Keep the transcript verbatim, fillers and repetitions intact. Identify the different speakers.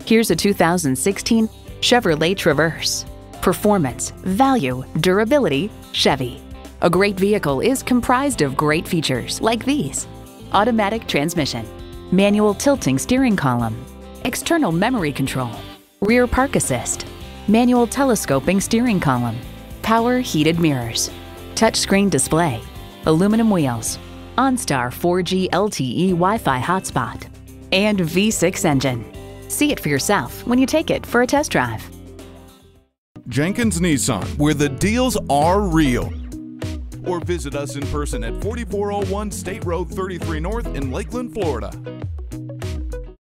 Speaker 1: Here's a two thousand sixteen Chevrolet Traverse. Performance, value, durability, Chevy. A great vehicle is comprised of great features like these: automatic transmission, manual tilting steering column, external memory control, rear park assist, manual telescoping steering column, power heated mirrors, touchscreen display, aluminum wheels, OnStar four G L T E Wi-Fi hotspot, and V six engine. See it for yourself when you take it for a test drive.
Speaker 2: Jenkins Nissan, where the deals are real. Or visit us in person at forty-four oh one State Road thirty-three North in Lakeland, Florida.